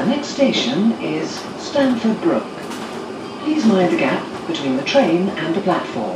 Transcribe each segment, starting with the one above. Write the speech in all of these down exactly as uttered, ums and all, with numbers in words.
The next station is Stamford Brook. Please mind the gap between the train and the platform.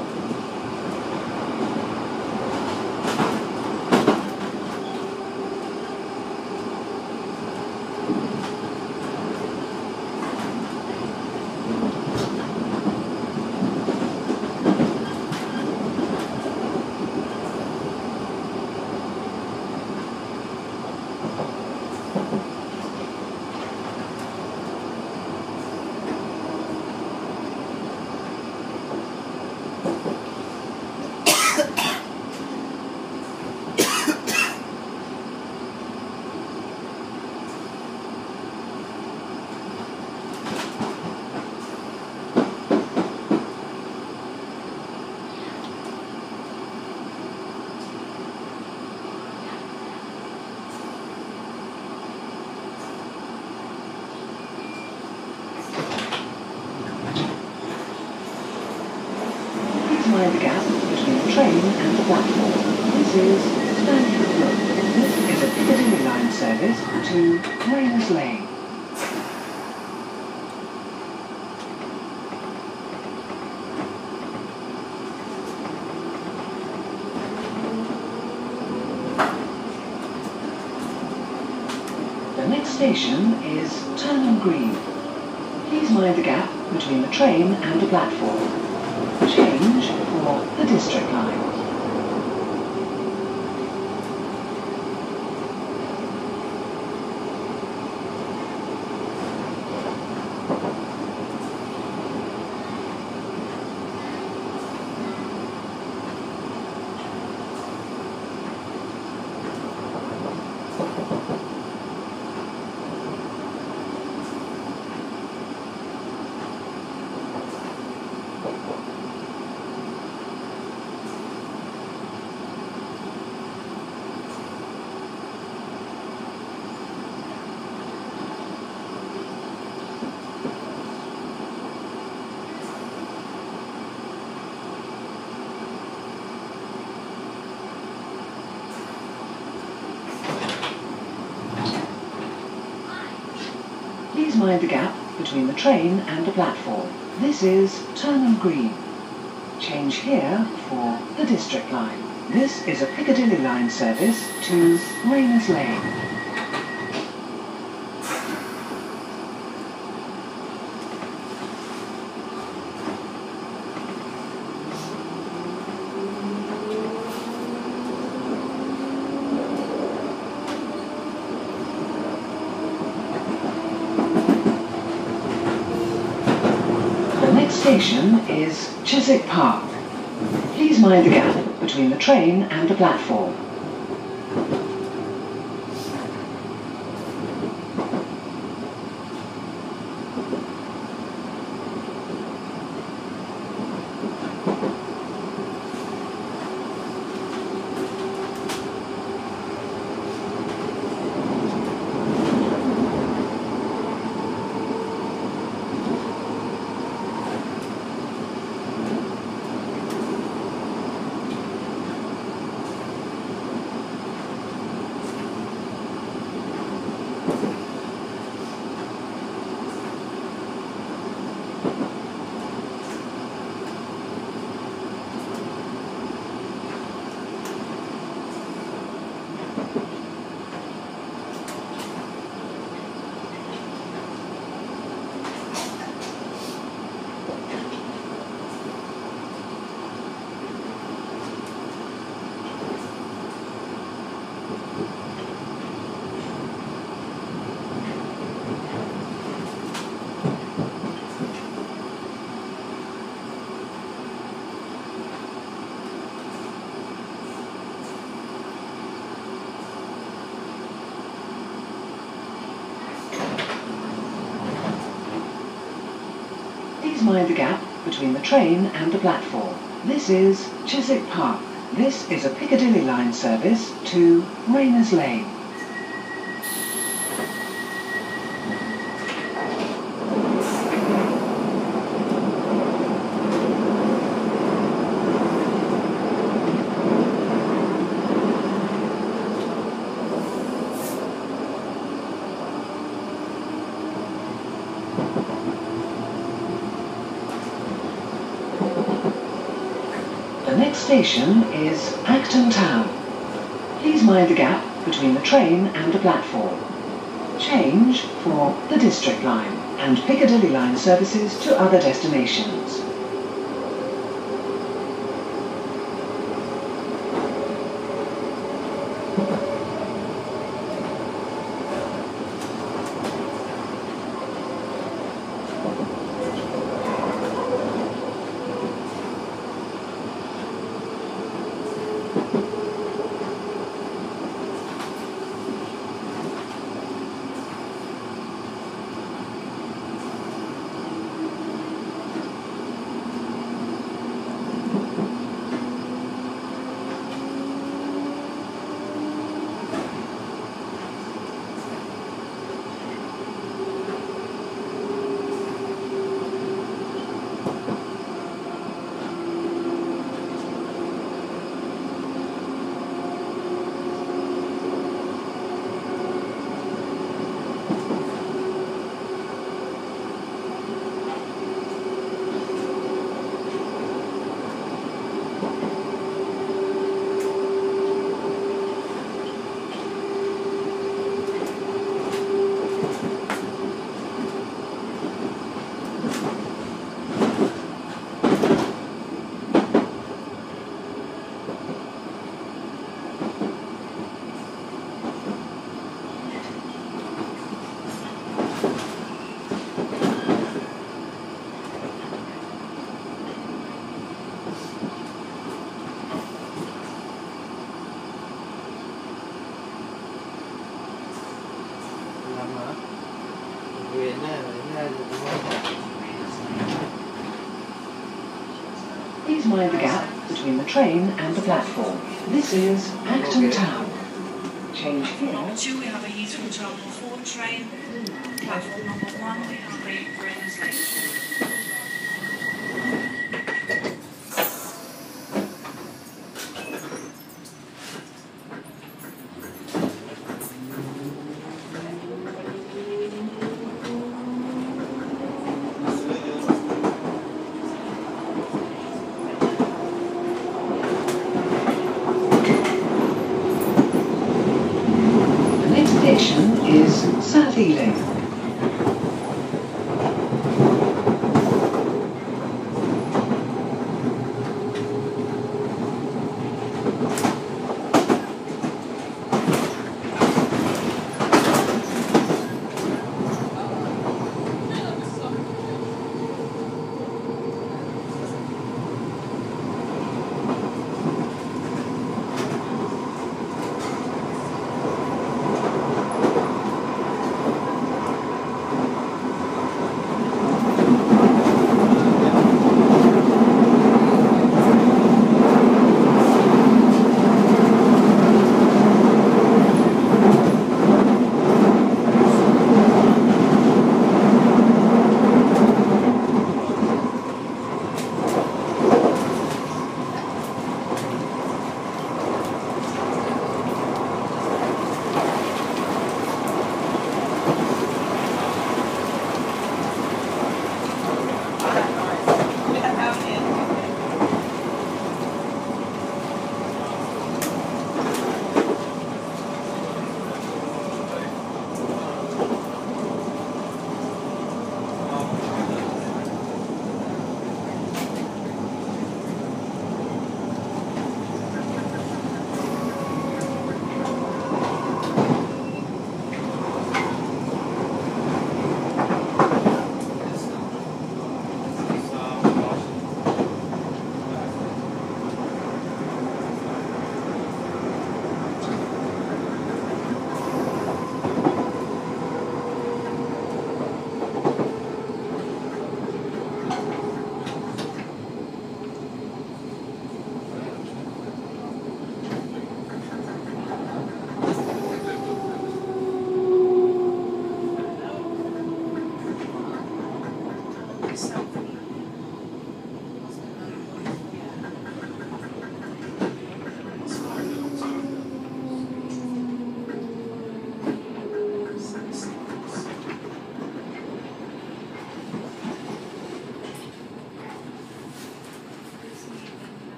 Mind the gap between the train and the platform. This is Stamford Brook. This is a Piccadilly line service to Rayners Lane. The next station is Turnham Green. Please mind the gap between the train and the platform. Change for the District line. Please mind the gap between the train and the platform. This is Turnham Green. Change here for the District line. This is a Piccadilly line service to Rayners Lane. Station is Chiswick Park. Please mind the gap between the train and the platform. Please mind the gap between the train and the platform. This is Chiswick Park. This is a Piccadilly line service to Rayners Lane. station is Acton Town. Please mind the gap between the train and the platform. Change for the District Line and Piccadilly line services to other destinations. Please mind the gap between the train and the platform. This is Acton Town. Change here. Number two, we have a Heathrow Terminal four train. Platform number one, we have a Ravenscourt. Station is South Ealing.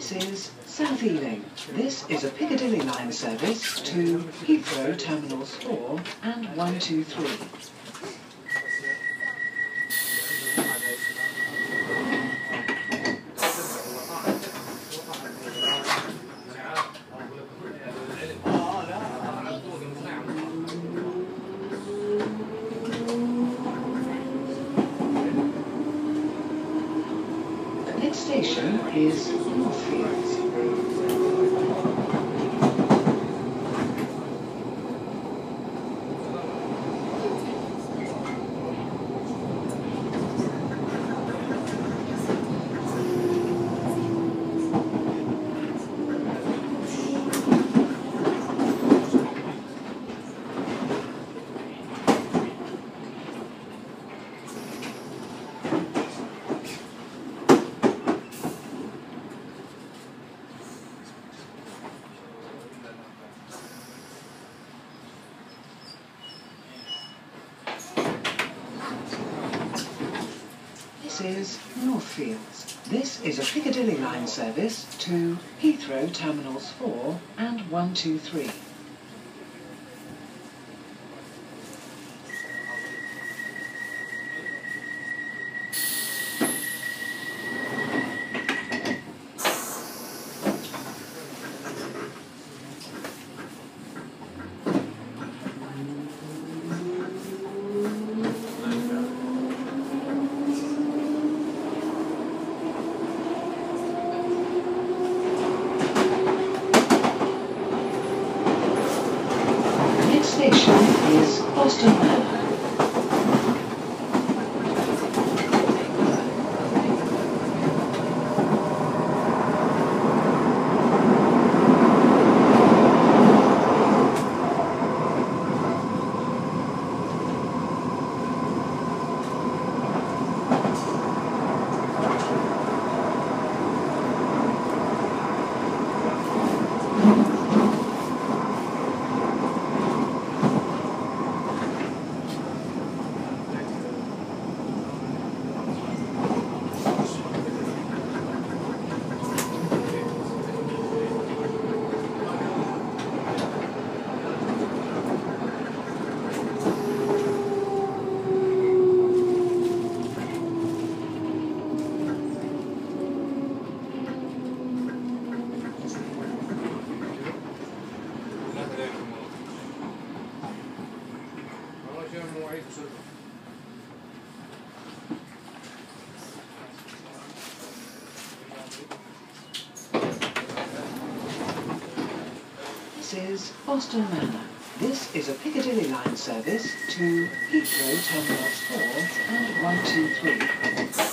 This is South Ealing. This is a Piccadilly line service to Heathrow Terminals four and one two three. The next station is Northfields. This is Northfields. This is a Piccadilly line service to Heathrow Terminals four and one two three. Station is Boston Manor. This is Boston Manor. This is a Piccadilly line service to Heathrow Terminals four and one two three.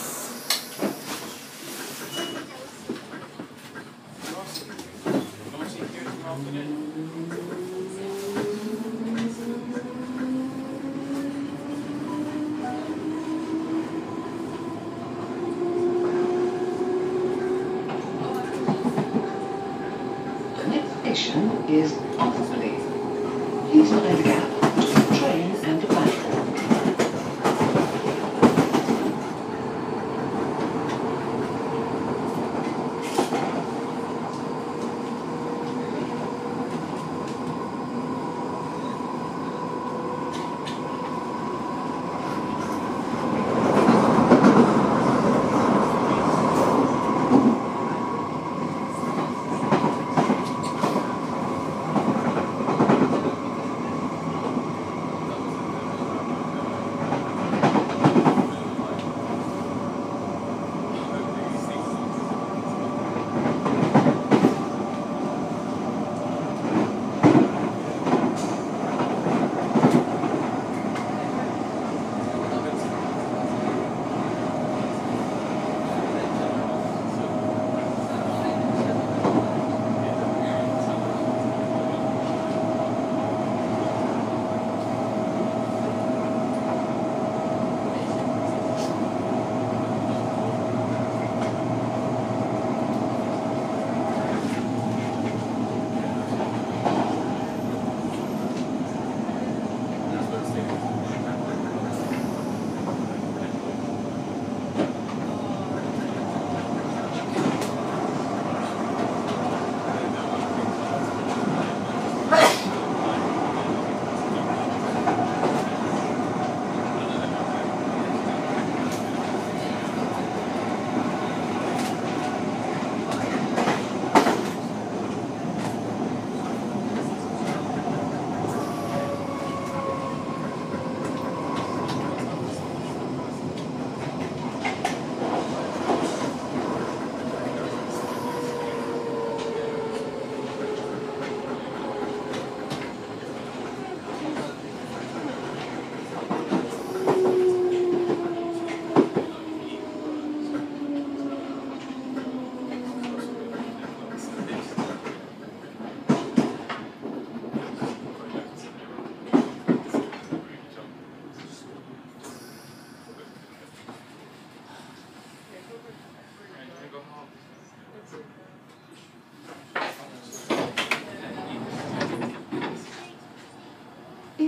Station is Piccadilly. Please mind the gap between the train and the platform.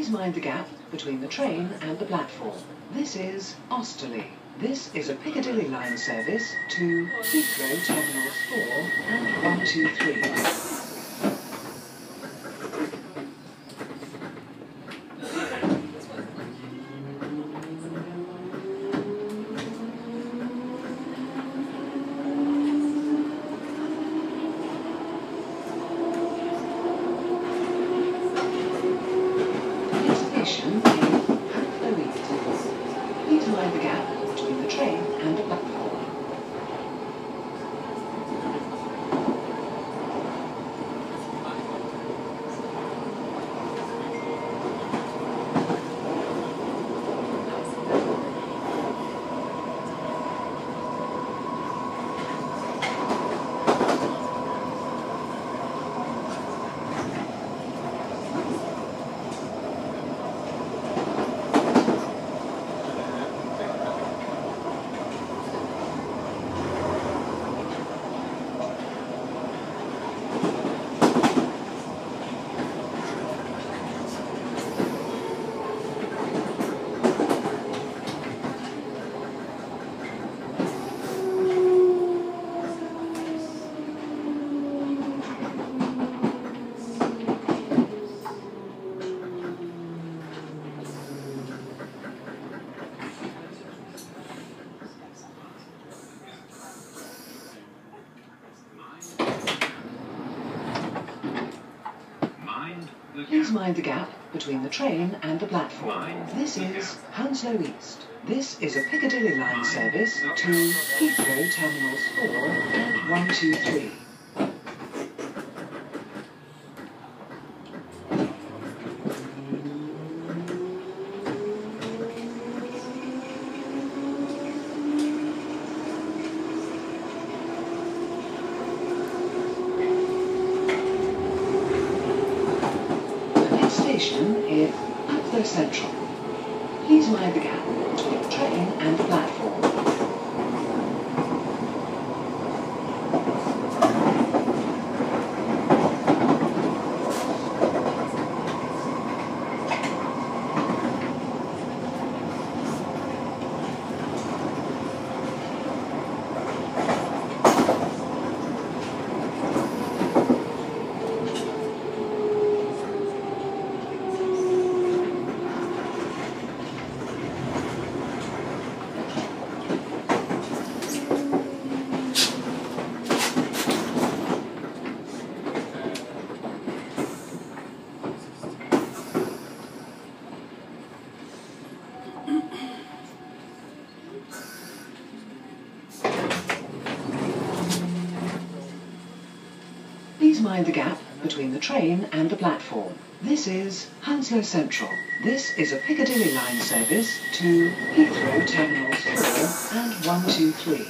Please mind the gap between the train and the platform. This is Osterley. This is a Piccadilly line service to Heathrow Terminals four and one two three. Station in Acton Town. Please mind the gap between the train and the platform. Please mind the gap between the train and the platform. This is Hounslow East. This is a Piccadilly line service to Heathrow Terminals four and one two three. Station in Acton Central. Please mind the gap between the train and the platform. Please mind the gap between the train and the platform. This is Hounslow Central. This is a Piccadilly line service to Heathrow Terminals four and one two three.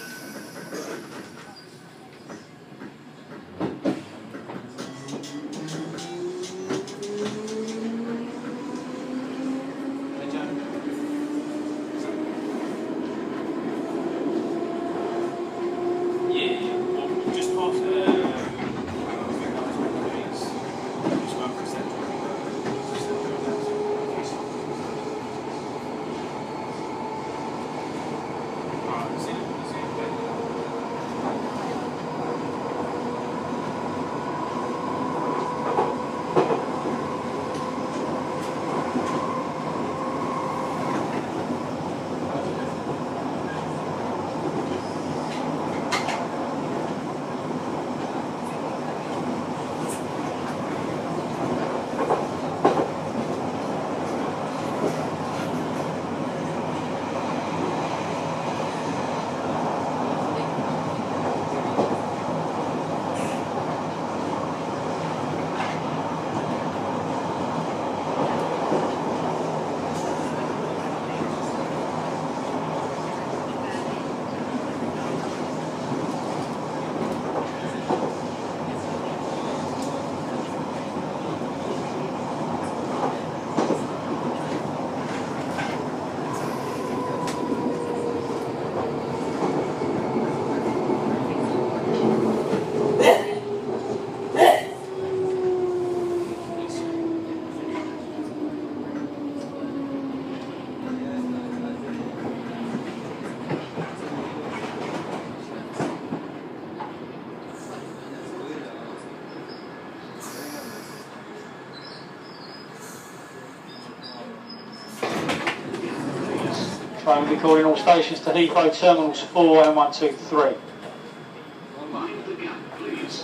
Right, we'll be calling all stations to Heathrow terminals four and one two three. Mind the gap, please.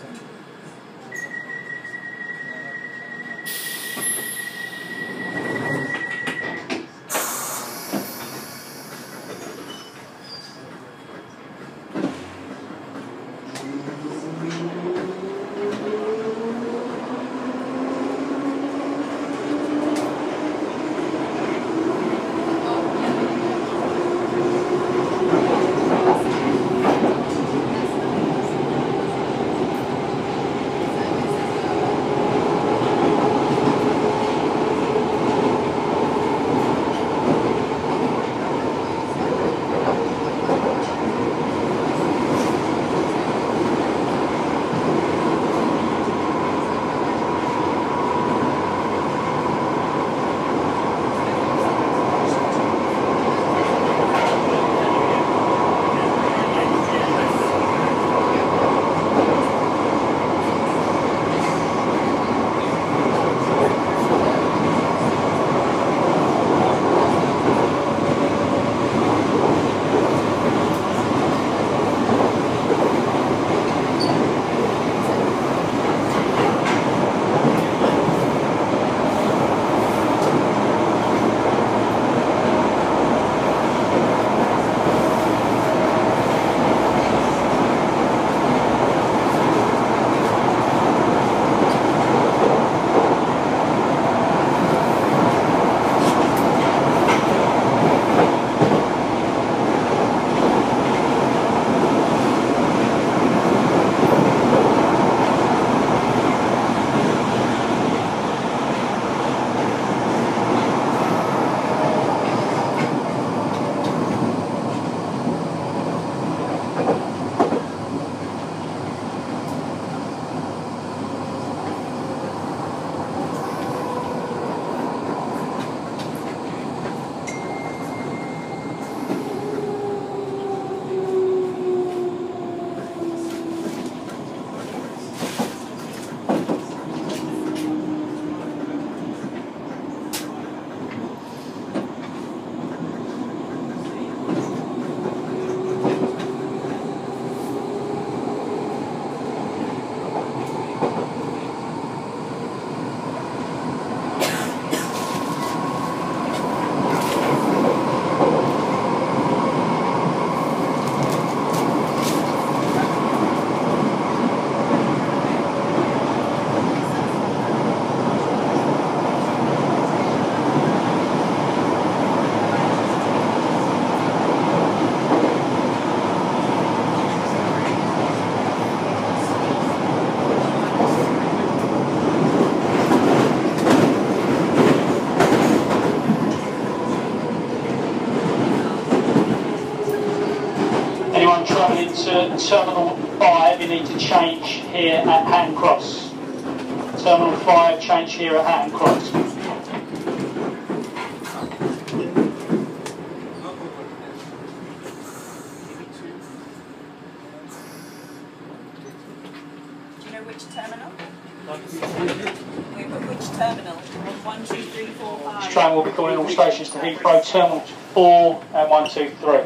Travelling to Terminal five, you need to change here at Hatton Cross. Terminal five, change here at Hatton Cross. Do you know which terminal? Wait, but which terminal? One, two, three, four, five. This train will be calling all stations to Heathrow terminals four and one two three.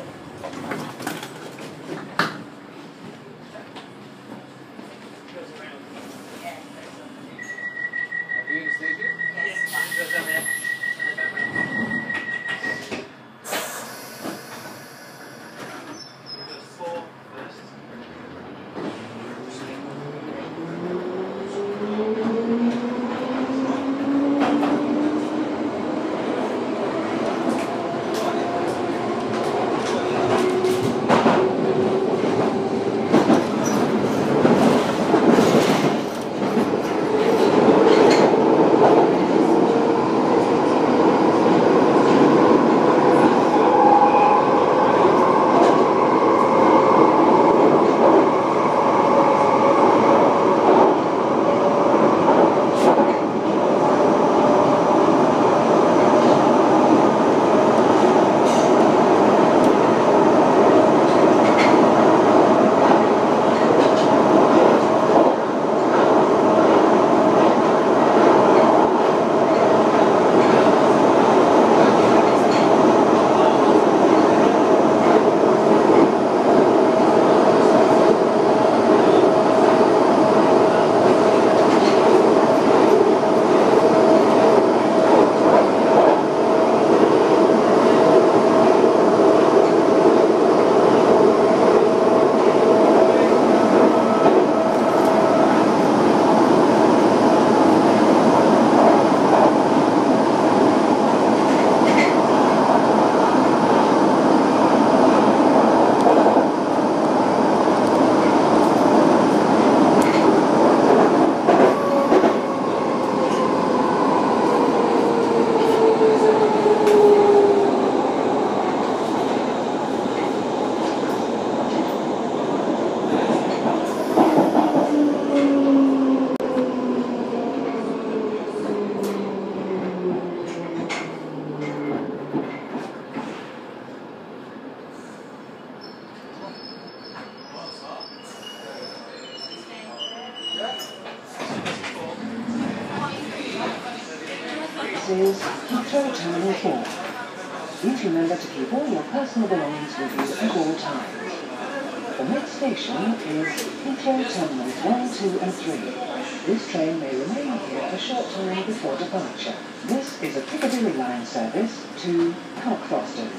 This is Heathrow Terminal four. Please remember to keep all your personal belongings with you at all times. The next station is Heathrow Terminals one, two and three. This train may remain here a short time before departure. This is a Piccadilly line service to Cockfosters.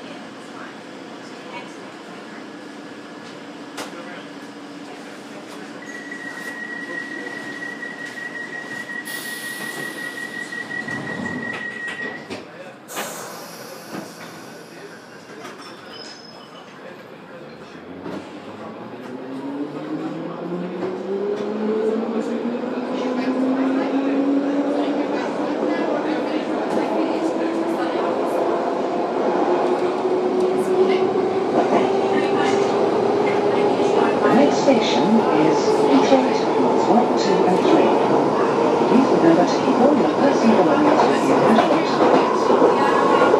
Station is Heathrow Terminals one, two and three. Please remember to keep all your personal belongings with you at all times.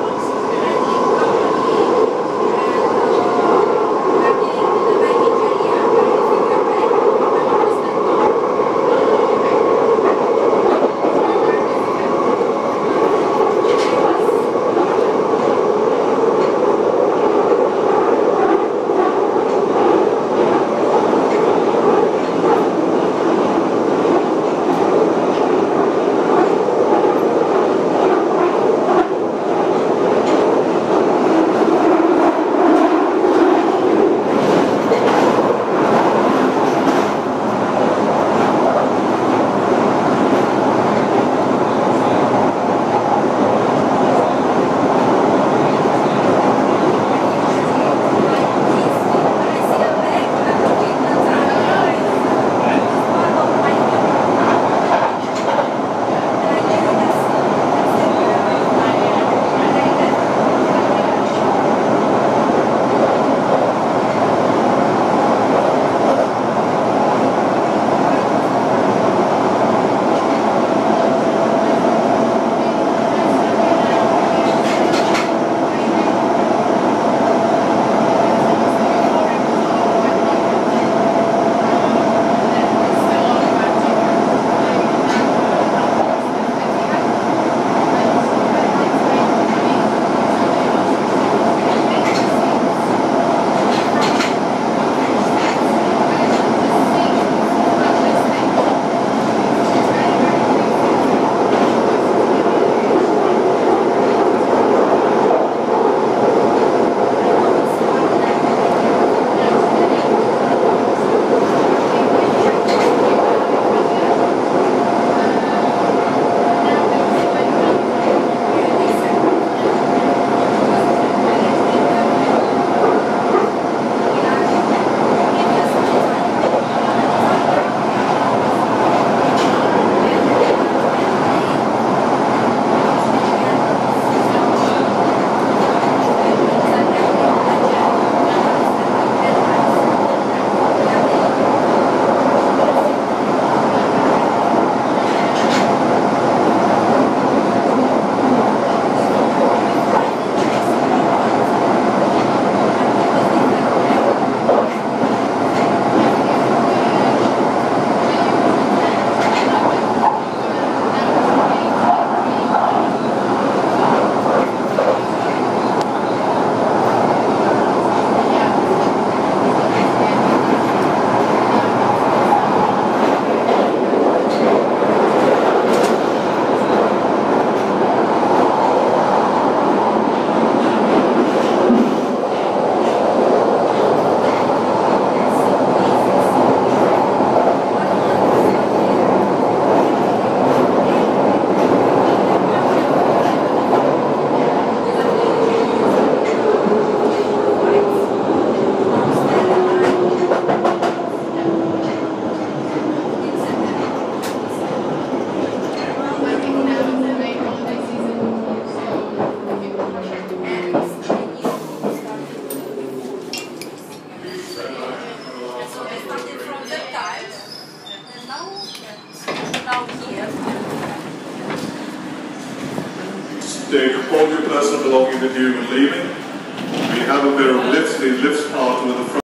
Take all your personal belongings with you when leaving. We have a pair of lifts. These lifts are to the front.